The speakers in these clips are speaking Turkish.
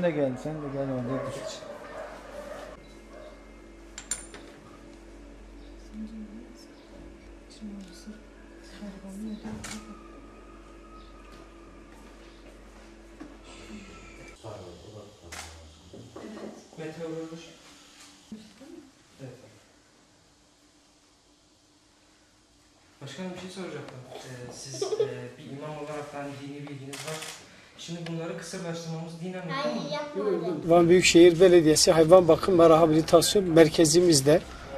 de gel, sen de gel orada dur. Meteoroloji. Evet. Başkanım bir şey soracaktım. Siz bir imam olarak dini bilginiz var. Şimdi bunları kısırlaştırmamız dinen mi? Van Büyükşehir Belediyesi Hayvan Bakım ve Rehabilitasyon Merkezimizde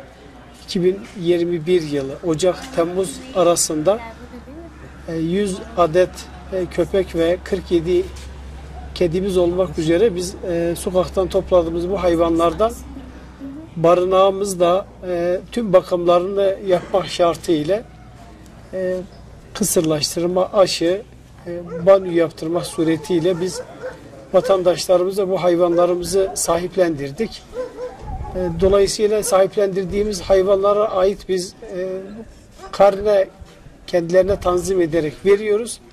2021 yılı Ocak-Temmuz arasında 100 adet köpek ve 47 kedimiz olmak üzere biz sokaktan topladığımız bu hayvanlardan barınağımızda tüm bakımlarını yapmak şartıyla kısırlaştırma, aşı, banyo yaptırmak suretiyle biz vatandaşlarımıza bu hayvanlarımızı sahiplendirdik. Dolayısıyla sahiplendirdiğimiz hayvanlara ait biz karne kendilerine tanzim ederek veriyoruz.